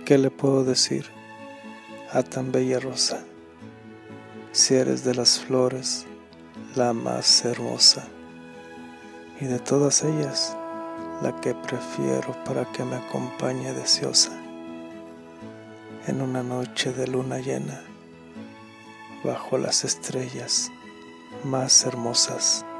¿Qué le puedo decir a tan bella rosa? Si eres de las flores la más hermosa, y de todas ellas la que prefiero para que me acompañe deseosa en una noche de luna llena, bajo las estrellas más hermosas.